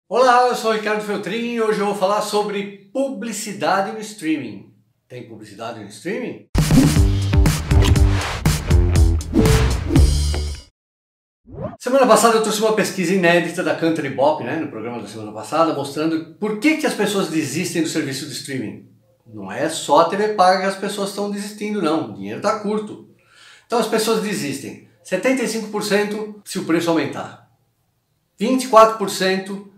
Olá, eu sou o Ricardo Feltrin e hoje eu vou falar sobre publicidade no streaming. Tem publicidade no streaming? Semana passada eu trouxe uma pesquisa inédita da Country Bop, no programa da semana passada, mostrando por que as pessoas desistem do serviço de streaming. Não é só a TV paga que as pessoas estão desistindo, não. O dinheiro está curto. Então as pessoas desistem. 75% se o preço aumentar. 24%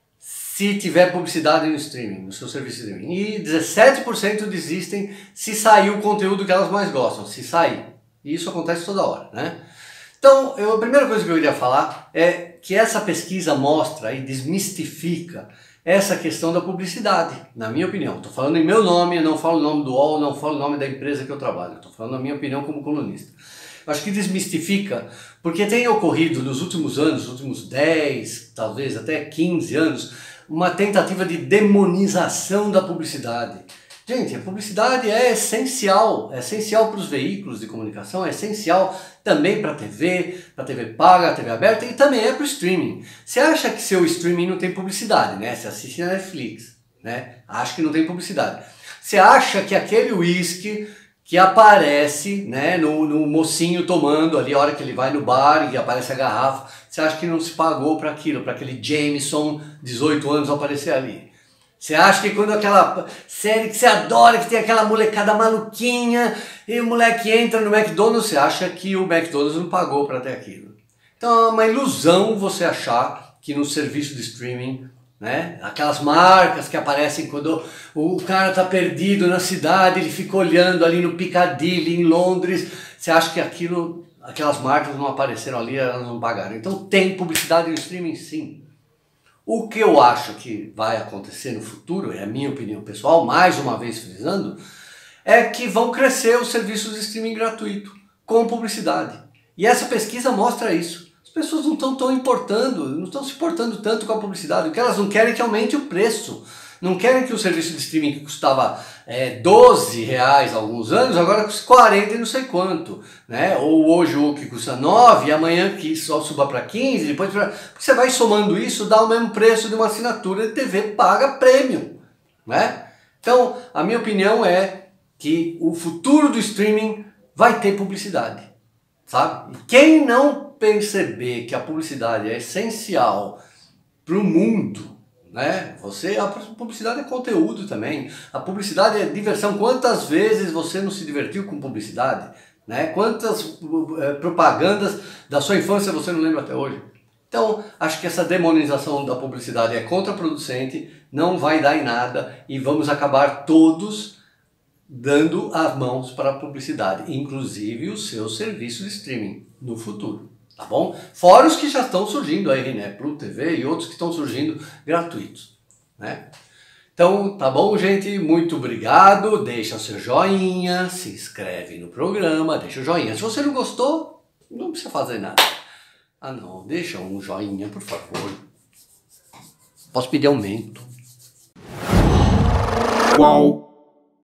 se tiver publicidade no streaming, no seu serviço de streaming. E 17% desistem se sair o conteúdo que elas mais gostam, se sair. E isso acontece toda hora, Então, a primeira coisa que eu queria falar é que essa pesquisa mostra e desmistifica essa questão da publicidade, na minha opinião. Estou falando em meu nome, eu não falo o nome do UOL, não falo o nome da empresa que eu trabalho. Estou falando a minha opinião como colunista. Eu acho que desmistifica, porque tem ocorrido nos últimos anos, nos últimos 10, talvez até 15 anos, uma tentativa de demonização da publicidade. Gente, a publicidade é essencial para os veículos de comunicação, é essencial também para a TV paga, TV aberta e também é para o streaming. Você acha que seu streaming não tem publicidade, Você assiste na Netflix, Acha que não tem publicidade. Você acha que aquele whisky que aparece, no mocinho tomando ali, a hora que ele vai no bar e aparece a garrafa, você acha que não se pagou para aquilo, para aquele Jameson, 18 anos, aparecer ali? Você acha que quando aquela série que você adora, que tem aquela molecada maluquinha, e o moleque entra no McDonald's, você acha que o McDonald's não pagou para ter aquilo? Então é uma ilusão você achar que no serviço de streaming, aquelas marcas que aparecem quando o cara tá perdido na cidade, ele fica olhando ali no Piccadilly, em Londres, você acha que aquelas marcas não apareceram ali, elas não pagaram. Então tem publicidade no streaming, sim. O que eu acho que vai acontecer no futuro, é a minha opinião pessoal, mais uma vez frisando, é que vão crescer os serviços de streaming gratuito, com publicidade. E essa pesquisa mostra isso. As pessoas não estão se importando tanto com a publicidade. O que elas não querem é que aumente o preço. Não querem que o serviço de streaming que custava R$12 há alguns anos, agora custa 40 e não sei quanto. Ou hoje o que custa 9 e amanhã que só suba para 15, depois porque você vai somando isso, dá o mesmo preço de uma assinatura de TV paga premium. Então, a minha opinião é que o futuro do streaming vai ter publicidade. Sabe? E quem não perceber que a publicidade é essencial para o mundo, a publicidade é conteúdo também, a publicidade é diversão. Quantas vezes você não se divertiu com publicidade? Quantas propagandas da sua infância você não lembra até hoje? Então, acho que essa demonização da publicidade é contraproducente, não vai dar em nada e vamos acabar todos dando as mãos para a publicidade, inclusive o seu serviço de streaming no futuro. Tá bom? Fora os que já estão surgindo aí, Pluto TV e outros que estão surgindo gratuitos, Então, tá bom, gente? Muito obrigado. Deixa seu joinha, se inscreve no programa, deixa o joinha. Se você não gostou, não precisa fazer nada. Ah, não, deixa um joinha, por favor. Posso pedir aumento? Uau!